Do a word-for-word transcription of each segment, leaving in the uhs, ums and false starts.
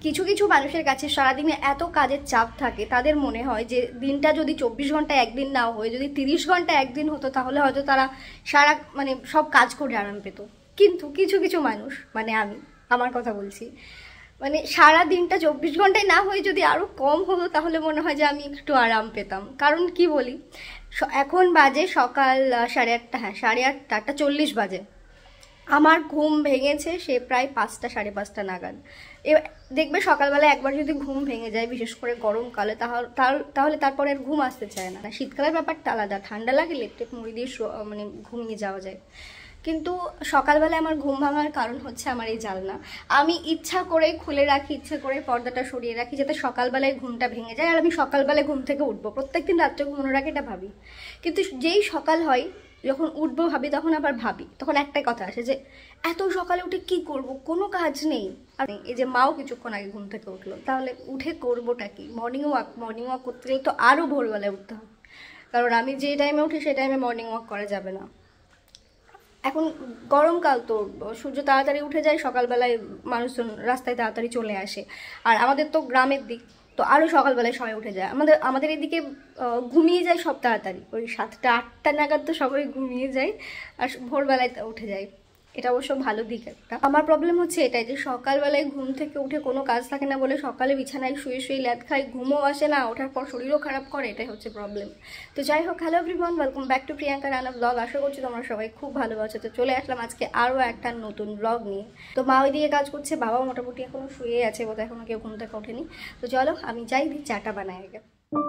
কিছু কিছু মানুষের কাছে সারাদিনে এত কাজের চাপ থাকে, তাদের মনে হয় যে দিনটা যদি চব্বিশ ঘন্টা একদিন না হয়ে যদি তিরিশ ঘন্টা একদিন হতো তাহলে হয়তো তারা সারা মানে সব কাজ করে আরাম পেত। কিন্তু কিছু কিছু মানুষ, মানে আমি আমার কথা বলছি, মানে সারা দিনটা চব্বিশ ঘন্টায় না হয়ে যদি আরও কম হতো তাহলে মনে হয় যে আমি একটু আরাম পেতাম। কারণ কি বলি, এখন বাজে সকাল সাড়ে আটটা, হ্যাঁ সাড়ে আটটা আটটা চল্লিশ বাজে। আমার ঘুম ভেঙেছে সে প্রায় পাঁচটা সাড়ে পাঁচটা নাগাদ। এবার দেখবে সকালবেলা একবার যদি ঘুম ভেঙে যায়, বিশেষ করে গরমকালে, তাহলে তাহলে তারপরে আর ঘুম আসতে চায় না। শীতকালের ব্যাপারটা আলাদা, ঠান্ডা লাগে লেপটেপ মুড়ি দিয়ে মানে ঘুমিয়ে যাওয়া যায়। কিন্তু সকালবেলায় আমার ঘুম ভাঙার কারণ হচ্ছে আমার এই জানলা। আমি ইচ্ছা করে খুলে রাখি, ইচ্ছা করে পর্দাটা সরিয়ে রাখি যাতে সকালবেলায় ঘুমটা ভেঙে যায় আর আমি সকালবেলায় ঘুম থেকে উঠবো। প্রত্যেকদিন রাত্রে ঘুমানোর আগে এটা ভাবি, কিন্তু যেই সকাল হয় যখন উঠবো ভাবি, তখন আবার ভাবি, তখন একটাই কথা আসে যে এত সকালে উঠে কি করব, কোনো কাজ নেই। আর এই যে মাও কিছুক্ষণ আগে ঘুম থেকে উঠলো, তাহলে উঠে করবোটা কি? মর্নিং ওয়াক মর্নিং ওয়াক করতে গেলে তো আরও ভোরবেলায় উঠতে হবে, কারণ আমি যে টাইমে উঠি সেই টাইমে মর্নিং ওয়াক করা যাবে না। এখন গরমকাল তো সূর্য তাড়াতাড়ি উঠে যায়, সকালবেলায় মানুষজন রাস্তায় তাড়াতাড়ি চলে আসে। আর আমাদের তো গ্রামের দিক, তো আরও সকালবেলায় সবাই উঠে যায়। আমাদের আমাদের এদিকে ঘুমিয়ে যায় সব তাড়াতাড়ি, ওই সাতটা আটটা নাগাদ তো সবাই ঘুমিয়ে যায় আর ভোরবেলায় উঠে যায়। এটা অবশ্য ভালো দিক একটা। আমার প্রবলেম হচ্ছে এটাই যে সকালবেলায় ঘুম থেকে উঠে কোনো কাজ থাকে না বলে সকালে বিছানায় শুয়ে শুয়ে ল্যাদ খাই, ঘুমও আসে না, ওঠার পর শরীরও খারাপ করে, এটাই হচ্ছে প্রবলেম। তো যাই হোক, hello everyone, welcome back to Priyanka Rana blog. আশা করছি তোমরা সবাই খুব ভালো আছো। তো চলে আসলাম আজকে আরও একটা নতুন ব্লগ নিয়ে। তো মা ওইদিকে কাজ করছে, বাবা মোটামুটি এখনও শুয়ে আছে, বোধহয় এখনও কেউ ঘুম থেকে ওঠেনি। তো চলো আমি যাই দিই চাটা বানাই আগে।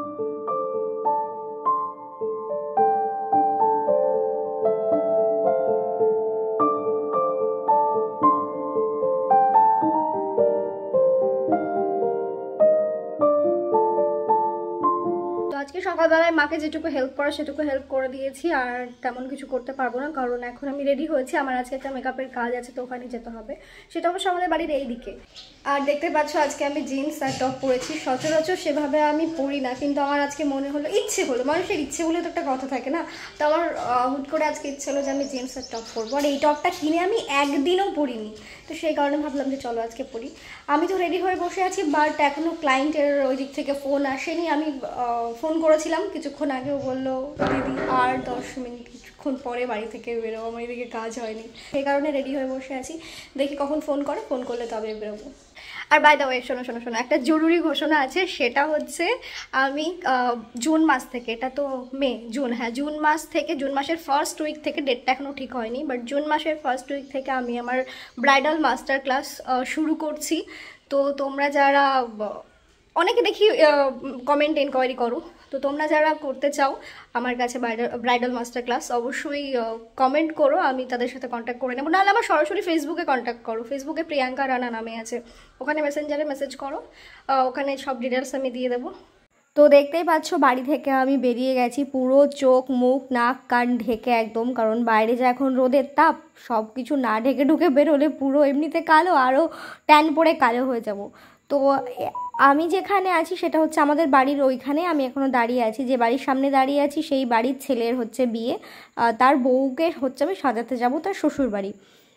আজকে সকালবেলায় মাকে যেটুকু হেল্প করা সেটুকু হেল্প করে দিয়েছি, আর তেমন কিছু করতে পারবো না কারণ এখন আমি রেডি হয়েছি। আমার আজকে একটা মেকআপের কাজ আছে, তো ওখানে যেতে হবে, সেটা অবশ্য আমাদের বাড়ির এই দিকে। আর দেখতে পাচ্ছ আজকে আমি জিন্স আর টপ পরেছি। সচরাচর সেভাবে আমি পরি না, কিন্তু আমার আজকে মনে হলো, ইচ্ছে হলো, মানুষের ইচ্ছে বলে তো একটা কথা থাকে না, তো আমার হুট করে আজকে ইচ্ছে হলো যে আমি জিন্স আর টপ পরবো। আর এই টপটা কিনে আমি একদিনও পরিনি, তো সেই কারণে ভাবলাম যে চলো আজকে পরি। আমি তো রেডি হয়ে বসে আছি, বাট এখনও ক্লায়েন্টের ওই দিক থেকে ফোন আসেনি। আমি ফোন করেছিলাম কিছুক্ষণ আগেও, বললো দিদি আর দশ মিনিট কিছুক্ষণ পরে বাড়ি থেকে বেরোবো, আমার এদিকে কাজ হয়নি, সেই কারণে রেডি হয়ে বসে আছি। দেখি কখন ফোন করে, ফোন করলে তবে বেরোবো। আর বাই দ্য ওয়ে, শোনো শোনো শোনো একটা জরুরি ঘোষণা আছে, সেটা হচ্ছে আমি জুন মাস থেকে, এটা তো মে, জুন, হ্যাঁ জুন মাস থেকে, জুন মাসের ফার্স্ট উইক থেকে, ডেটটা এখনও ঠিক হয়নি, বাট জুন মাসের ফার্স্ট উইক থেকে আমি আমার ব্রাইডাল মাস্টার ক্লাস শুরু করছি। তো তোমরা যারা, অনেকে দেখি কমেন্ট এনকোয়ারি করো, তো তোমরা যারা করতে চাও আমার কাছে ব্রাইডাল মাস্টার ক্লাস, অবশ্যই কমেন্ট করো, আমি তাদের সাথে কন্ট্যাক্ট করে নেবো। নাহলে আমার সরাসরি ফেসবুকে কন্ট্যাক্ট করো, ফেসবুকে প্রিয়াঙ্কা রানা নামে আছে, ওখানে মেসেঞ্জারে মেসেজ করো, ওখানে সব ডিটেলস আমি দিয়ে দেবো। তো দেখতেই পাচ্ছ বাড়ি থেকে আমি বেরিয়ে গেছি পুরো চোখ মুখ নাক কান ঢেকে একদম, কারণ বাইরে যে এখন রোদের তাপ, সব কিছু না ঢেকে ঢুকে বেরোলে পুরো এমনিতে কালো, আরও ট্যান পড়ে কালো হয়ে যাব। তো আমি যেখানে আছি সেটা হচ্ছে আমাদের বাড়ির ওইখানে আমি এখনও দাঁড়িয়ে আছি, যে বাড়ির সামনে দাঁড়িয়ে আছি সেই বাড়ির ছেলের হচ্ছে বিয়ে, তার বউকে হচ্ছে আমি সাজাতে যাব তার শ্বশুর বাড়ি।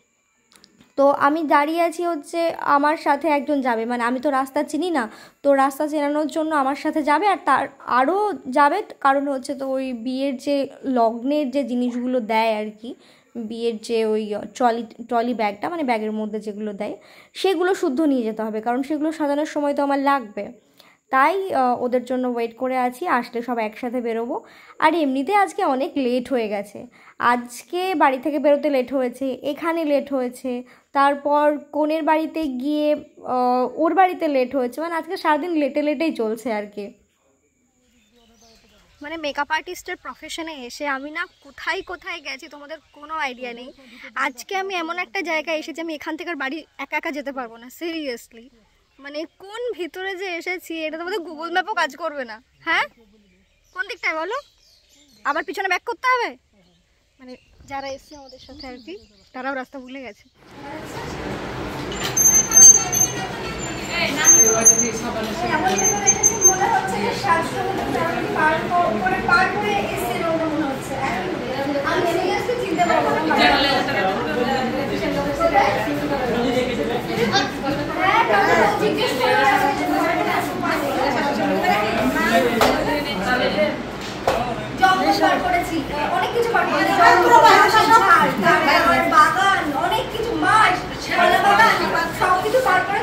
তো আমি দাঁড়িয়ে আছি হচ্ছে, আমার সাথে একজন যাবে, মানে আমি তো রাস্তা চিনি না, তো রাস্তা চেনানোর জন্য আমার সাথে যাবে, আর তার আরও যাবে, কারণ হচ্ছে তো ওই বিয়ের যে লগ্নের যে জিনিসগুলো দেয় আর কি, বিয়ের যে ওই ট্রলি ট্রলি ব্যাগটা, মানে ব্যাগের মধ্যে যেগুলো দেয় সেগুলো শুদ্ধ নিয়ে যেতে হবে, কারণ সেগুলো সাজানোর সময় তো আমার লাগবে। তাই ওদের জন্য ওয়েট করে আছি, আসলে সব একসাথে বেরোবো। আর এমনিতে আজকে অনেক লেট হয়ে গেছে, আজকে বাড়ি থেকে বেরোতে লেট হয়েছে, এখানে লেট হয়েছে, তারপর কনের বাড়িতে গিয়ে ওর বাড়িতে লেট হয়েছে, মানে আজকে সারাদিন লেটে লেটেই চলছে আর কি। মানে মেকআপ আর্টিস্টের প্রফেশনে এসে আমি না কোথায় কোথায় গেছি তোমাদের কোনো আইডিয়া নেই। আজকে আমি এমন একটা জায়গায় এসেছি আমি এখান থেকে বাড়ি একা একা যেতে পারবো না, সিরিয়াসলি। মানে কোন ভিতরে যে এসেছি এটা তোমাদের গুগল ম্যাপও কাজ করবে না। হ্যাঁ, কোন দিকটায় বলো, আবার পিছনে ব্যাক করতে হবে। মানে যারা এসছে আমাদের সাথে আর কি, তারাও রাস্তা ভুলে গেছে। চিনতে পারবো না অনেক কিছু বাগান অনেক কিছু মাছ সব কিছু পার করে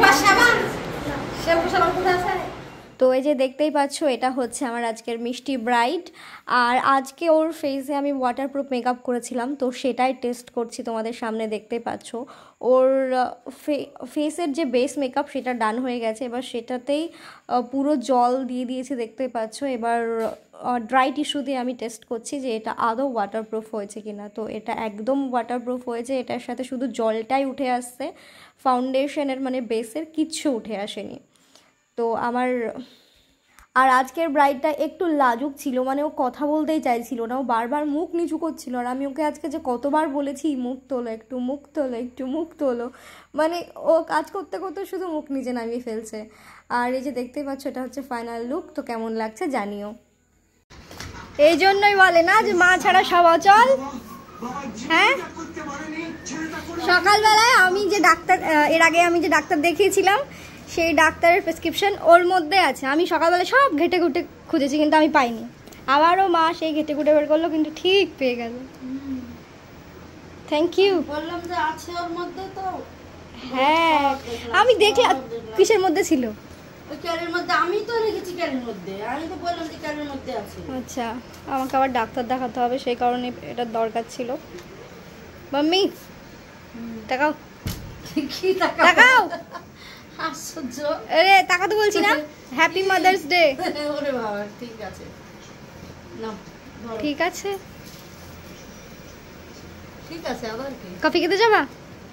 তো এই যে দেখতেই পাচ্ছ এটা হচ্ছে আমার আজকের মিষ্টি ব্রাইড। আর আজকে ওর ফেসে আমি ওয়াটারপ্রুফ মেকআপ করেছিলাম, তো সেটাই টেস্ট করছি তোমাদের সামনে। দেখতেই পাচ্ছ ওর ফেসের যে বেস মেকআপ সেটা ডান হয়ে গেছে, এবার সেটাতেই পুরো জল দিয়ে দিয়েছে দেখতেই পাচ্ছ। এবার ড্রাই টিস্যু দিয়ে আমি টেস্ট করছি যে এটা আদৌ ওয়াটারপ্রুফ হয়েছে কিনা। তো এটা একদম ওয়াটারপ্রুফ হয়েছে, এটার সাথে শুধু জলটাই উঠে আসছে, ফাউন্ডেশনের মানে বেসের কিচ্ছু উঠে আসেনি। তো আমার আর আজকের ব্রাইডটা একটু লাজুক ছিল, মানে ও কথা বলতেই চাইছিল না, ও বারবার মুখ নিচু করছিল। আর আমি ওকে আজকে যে কতবার বলেছি মুখ তোলো, একটু মুখ তোলো, একটু মুখ তোলো, মানে ও কাজ করতে করতে শুধু মুখ নিচে নামিয়ে ফেলছে। আর এই যে দেখতেই পাচ্ছ এটা হচ্ছে ফাইনাল লুক। তো কেমন লাগছে জানিও। এই জন্যই বলে না যে মা ছাড়া সব অচল। হ্যাঁ, সকালবেলায় আমি যে ডাক্তার এর আগে আমি যে ডাক্তার দেখিয়েছিলাম সেই ডাক্তারের প্রেসক্রিপশন ওর মধ্যে আছে। আমি সকালবেলা সব ঘেটে ঘুটে খুঁজেছি কিন্তু আমি পাইনি। আবারও মা সেই ঘেটে ঘুটে বের করলো, কিন্তু ঠিক পেয়ে গেল। Thank you. বললাম যে আছে ওর মধ্যে, তো হ্যাঁ আমি দেখলাম কিসের মধ্যে ছিল, ওই ক্যারের মধ্যে। আমি তো রেখেছি ক্যারের মধ্যে, আমি তো বললাম যে ক্যারের মধ্যে আছে। আচ্ছা, আমাকে আবার ডাক্তার দেখাতে হবে, সেই কারণে এটা দরকার ছিল। মাম্মি তাকাও, কি তাকাও, আশ্চর্য। আরে তাকাতে বলছি না। Happy mother's day. ওরে বাবা, ঠিক আছে নাও, ঠিক আছে ঠিক আছে। আবার কি কফি খেতে যাবা?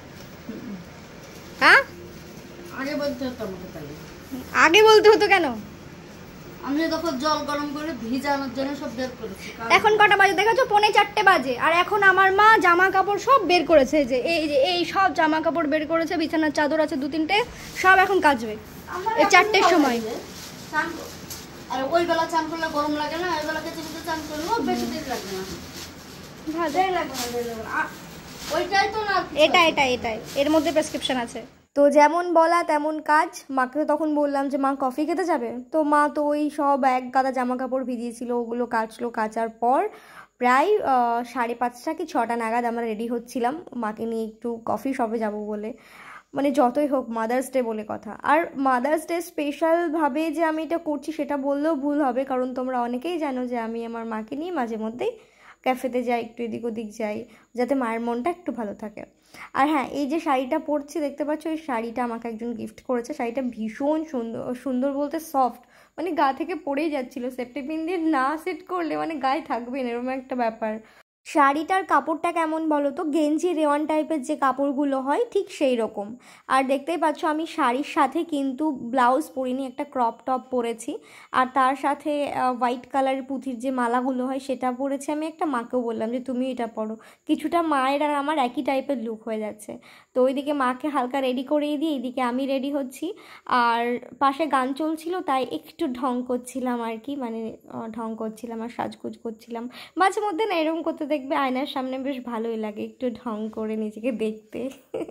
হ্যাঁ, আগে বলতে হতো আমাকে। তাহলে আগে বলতে হতো কেন? আমি তখন জল গরম করে ভিজানোর জন্য সব বের করেছি। এখন কটা বাজে দেখেছো? পৌনে চারটে বাজে। আর এখন আমার মা জামা কাপড় সব বের করেছে, যে এই যে এই সব জামা কাপড় বের করেছে, বিছানার চাদর আছে দু তিনটে, সব এখন কাচবে এই চারটের সময়। আর ওই বেলা চান করলে গরম লাগে না, ওই বেলা কেচে কেচে চান করলেও বেশি দেরি লাগবে না। ভালোই লাগবে না, দেরি লাগবে না। ওইটাই তো না, এটা এটা এটাই এর মধ্যে প্রেসক্রিপশন আছে। তো যেমন বলা তেমন কাজ। মাকে তখন বললাম যে মা কফি খেতে যাবে, তো মা তো ওই সব এক গাদা জামা কাপড় ভিজিয়েছিল, ওগুলো কাচলো। কাচার পর প্রায় সাড়ে পাঁচটা কি ছটা নাগাদ আমরা রেডি হচ্ছিলাম মাকে নিয়ে একটু কফি শপে যাব বলে। মানে যতই হোক মাদার্স ডে বলে কথা। আর মাদার্স ডে স্পেশালভাবে যে আমি এটা করছি সেটা বললেও ভুল হবে, কারণ তোমরা অনেকেই জানো যে আমি আমার মাকে নিয়ে মাঝে মধ্যেই ক্যাফেতে যাই, একটু এদিক ওদিক যাই, যাতে মায়ের মনটা একটু ভালো থাকে। আর হ্যাঁ, এই যে শাড়িটা পরছি দেখতে পাচ্ছ, এই শাড়িটা আমাকে একজন গিফট করেছে। শাড়িটা ভীষণ সুন্দর, সুন্দর বলতে সফট, মানে গা থেকে পড়েই যাচ্ছিল। সেফটি পিন দিয়ে না সেট করলে মানে গায়ে থাকবে না, এরকম একটা ব্যাপার। শাড়িটার কাপড়টা কেমন বলো তো? গেঞ্জি রেওয়ান টাইপের যে কাপড়গুলো হয় ঠিক সেই রকম। আর দেখতেই পাচ্ছ আমি শাড়ির সাথে কিন্তু ব্লাউজ পরিনি, একটা ক্রপ টপ পরেছি। আর তার সাথে হোয়াইট কালারের পুঁথির যে মালাগুলো হয় সেটা পরেছি। আমি একটা মাকেও বললাম যে তুমি এটা পরো, কিছুটা মায়ের আর আমার একই টাইপের লুক হয়ে যাচ্ছে। তো ওইদিকে মাকে হালকা রেডি করিয়ে দিয়ে এইদিকে আমি রেডি হচ্ছি। আর পাশে গান চলছিল তাই একটু ঢং করছিলাম আর কি, মানে ঢং করছিলাম আর সাজগোজ করছিলাম। মাঝে মধ্যে না এরকম করতে দেখবে আয়নার সামনে বেশ ভালোই লাগে একটু ঢং করে নিজেকে দেখতে।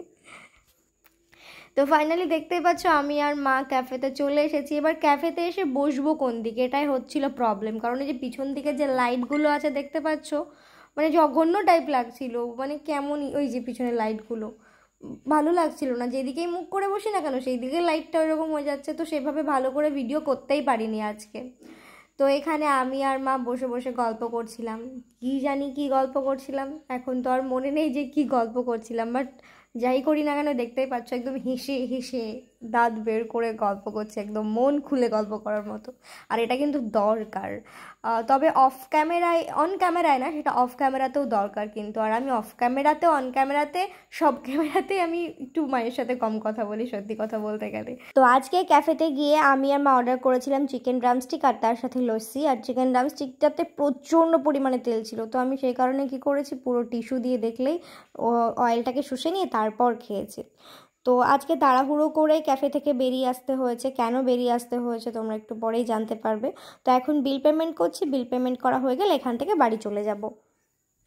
তো ফাইনালি দেখতেই পাচ্ছ আমি আর মা ক্যাফেতে চলে এসেছি। এবার ক্যাফেতে এসে বসবো কোন দিকে এটাই হচ্ছিল প্রবলেম, কারণ এই যে পিছন দিকে যে লাইটগুলো আছে দেখতে পাচ্ছ, মানে জঘন্য টাইপ লাগছিল, মানে কেমন ওই যে পিছনের লাইটগুলো ভালো লাগছিল না। যেদিকেই মুখ করে বসি না কেন সেই দিকে লাইটটা ওইরকম হয়ে যাচ্ছে, তো সেভাবে ভালো করে ভিডিও করতেই পারিনি আজকে। তো এখানে আমি আর মা বসে বসে গল্প করছিলাম, কি জানি কি গল্প করছিলাম, এখন তো আর মনে নেই যে কি গল্প করছিলাম, বাট যাই করি না কেন দেখতেই পাচ্ছ একদম হেসে হেসে দাঁত বের করে গল্প করছে, একদম মন খুলে গল্প করার মতো। আর এটা কিন্তু দরকার, তবে অফ ক্যামেরায়, অন ক্যামেরায় না, সেটা অফ ক্যামেরাতেও দরকার কিন্তু। আর আমি অফ ক্যামেরাতে, অন ক্যামেরাতে, সব ক্যামেরাতে আমি একটু মায়ের সাথে কম কথা বলি সত্যি কথা বলতে গেলে। তো আজকে ক্যাফেতে গিয়ে আমি আর মা অর্ডার করেছিলাম চিকেন ড্রামস্টিক আর তার সাথে লস্যি। আর চিকেন ড্রামস্টিকটাতে প্রচণ্ড পরিমাণে তেল ছিল, তো আমি সেই কারণে কি করেছি পুরো টিস্যু দিয়ে দেখলেই অয়েলটাকে শুষে নিয়ে তারপর খেয়েছি। তো আজকে তাড়াহুড়ো করে ক্যাফে থেকে বেরিয়ে আসতে হয়েছে, কেন বেরিয়ে আসতে হয়েছে তোমরা একটু পরেই জানতে পারবে। তো এখন বিল পেমেন্ট করছি, বিল পেমেন্ট করা হয়ে গেলে এখান থেকে বাড়ি চলে যাব।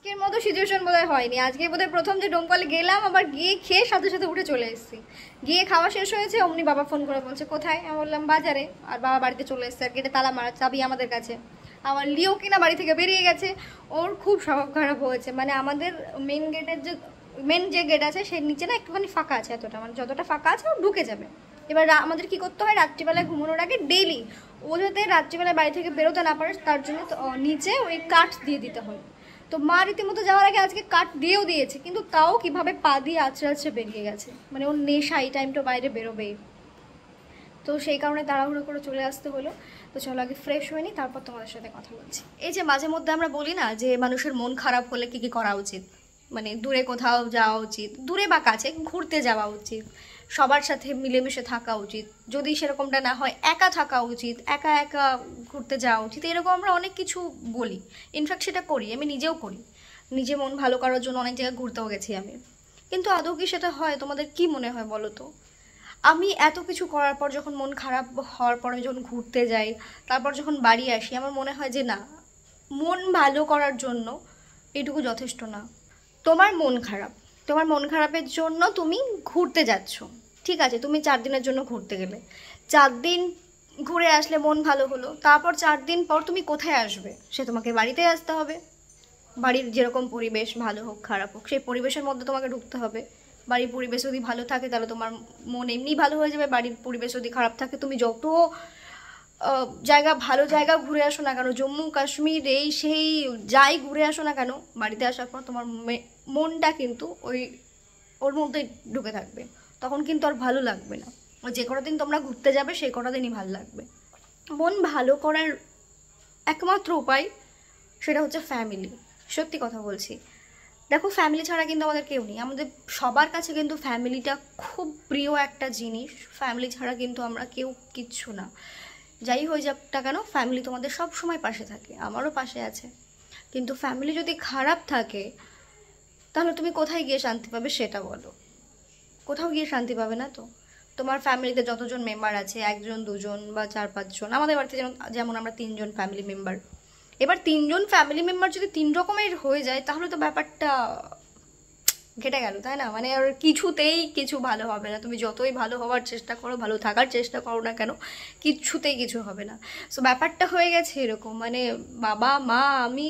আজকের মতো সিচুয়েশন বোধহয় হয়নি, আজকে বোধহয় প্রথম যে ডোমকলে গেলাম, আবার গিয়ে খেয়ে সাথে সাথে উঠে চলে এসেছি। গিয়ে খাওয়া শেষ হয়েছে, অমনি বাবা ফোন করে বলছে কোথায়, আমি বললাম বাজারে, আর বাবা বাড়িতে চলে এসেছে, আর গেটে তালা মারা, চাবি আমাদের কাছে। আমার লিও কিনা বাড়ি থেকে বেরিয়ে গেছে, ওর খুব স্বভাব খারাপ হয়েছে। মানে আমাদের মেন গেটের যে মেন যে গেট আছে সেই নিচে না একটুখানি ফাঁকা আছে, এতটা মানে যতটা ফাঁকা আছে ও ঢুকে যাবে। এবার আমাদের কি করতে হয়, রাত্রিবেলায় ঘুমানোর আগে ডেইলি ও যাতে রাত্রিবেলায় বাড়ি থেকে বেরোতে না পারে তার জন্য নিচে ওই কাঠ দিয়ে দিতে হয়। তো মা রীতিমতো যাওয়ার আগে আজকে কাঠ দিয়েও দিয়েছে, কিন্তু তাও কিভাবে পা দিয়ে আছড়ে আছড়ে বেরিয়ে গেছে। মানে ওর নেশা এই টাইমটা বাইরে বেরোবেই, তো সেই কারণে তাড়াহুড়ো করে চলে আসতে হলো। তো চলো আগে ফ্রেশ হয়ে নিই, তারপর তোমাদের সাথে কথা বলছি। এই যে মাঝে মধ্যে আমরা বলি না যে মানুষের মন খারাপ হলে কী কী করা উচিত, মানে দূরে কোথাও যাওয়া উচিত, দূরে বা কাছে ঘুরতে যাওয়া উচিত, সবার সাথে মিলেমিশে থাকা উচিত, যদি সেরকমটা না হয় একা থাকা উচিত, একা একা ঘুরতে যাওয়া উচিত, এরকম আমরা অনেক কিছু বলি। ইনফ্যাক্ট সেটা করি, আমি নিজেও করি, নিজে মন ভালো করার জন্য অনেক জায়গায় ঘুরতেও গেছি আমি। কিন্তু আদৌ কি সেটা হয়? তোমাদের কি মনে হয় বলো তো? আমি এত কিছু করার পর যখন মন খারাপ হওয়ার পর আমি যখন ঘুরতে যাই, তারপর যখন বাড়ি আসি, আমার মনে হয় যে না, মন ভালো করার জন্য এটুকু যথেষ্ট না। তোমার মন খারাপ, তোমার মন খারাপের জন্য তুমি ঘুরতে যাচ্ছ, ঠিক আছে, তুমি চার দিনের জন্য ঘুরতে গেলে, চার দিন ঘুরে আসলে মন ভালো হলো, তারপর চার দিন পর তুমি কোথায় আসবে? সে তোমাকে বাড়িতে আসতে হবে। বাড়ির যেরকম পরিবেশ ভালো হোক খারাপ হোক, সেই পরিবেশের মধ্যে তোমাকে ঢুকতে হবে। বাড়ির পরিবেশ যদি ভালো থাকে তাহলে তোমার মন এমনি ভালো হয়ে যাবে। বাড়ির পরিবেশ যদি খারাপ থাকে, তুমি যত জায়গা ভালো জায়গা ঘুরে আসো না কেন, জম্মু কাশ্মীর এই সেই যাই ঘুরে আসো না কেন, বাড়িতে আসার পর তোমার মনটা কিন্তু ওই ওর মধ্যে ঢুকে থাকবে, তখন কিন্তু আর ভালো লাগবে না। ওই যে কটা দিন তোমরা ঘুরতে যাবে সেই কটা দিনই ভালো লাগবে। মন ভালো করার একমাত্র উপায় সেটা হচ্ছে ফ্যামিলি। সত্যি কথা বলছি, দেখো ফ্যামিলি ছাড়া কিন্তু আমাদের কেউ নেই, আমাদের সবার কাছে কিন্তু ফ্যামিলিটা খুব প্রিয় একটা জিনিস। ফ্যামিলি ছাড়া কিন্তু আমরা কেউ কিচ্ছু না। যাই হয়ে যাক না কেন, ফ্যামিলি তোমাদের সব সময় পাশে থাকে, আমারও পাশে আছে। কিন্তু ফ্যামিলি যদি খারাপ থাকে তাহলে তুমি কোথায় গিয়ে শান্তি পাবে সেটা বলো? কোথাও গিয়ে শান্তি পাবে না তো। তোমার ফ্যামিলিতে যতজন মেম্বার আছে, একজন দুজন বা চার পাঁচজন, আমাদের বাড়িতে যেমন যেমন আমরা তিনজন ফ্যামিলি মেম্বার, এবার তিনজন ফ্যামিলি মেম্বার যদি তিন রকমের হয়ে যায় তাহলে তো ব্যাপারটা ঘেটে গেল, তাই না? মানে আর কিছুতেই কিছু ভালো হবে না। তুমি যতই ভালো হওয়ার চেষ্টা করো, ভালো থাকার চেষ্টা করো না কেন, কিছুতেই কিছু হবে না। সো ব্যাপারটা হয়ে গেছে এরকম, মানে বাবা মা আমি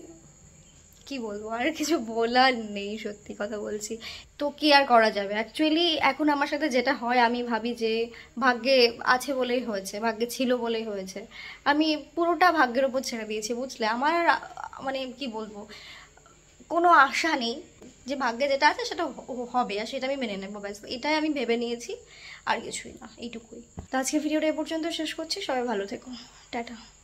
কি বলবো, আর কিছু বলার নেই, সত্যি কথা বলছি। তো কি আর করা যাবে? অ্যাকচুয়ালি এখন আমার সাথে যেটা হয়, আমি ভাবি যে ভাগ্যে আছে বলেই হয়েছে, ভাগ্যে ছিল বলেই হয়েছে। আমি পুরোটা ভাগ্যের ওপর ছেড়ে দিয়েছি, বুঝলে? আমার মানে কি বলবো, কোনো আশা নেই, যে ভাগ্যে যেটা আছে সেটা হবে আর সেটা আমি মেনে নেবো, ব্যাস এটাই আমি ভেবে নিয়েছি, আর কিছুই না, এইটুকুই। তো আজকে ভিডিওটা এ পর্যন্ত শেষ করছি, সবাই ভালো থেকো, টাটা।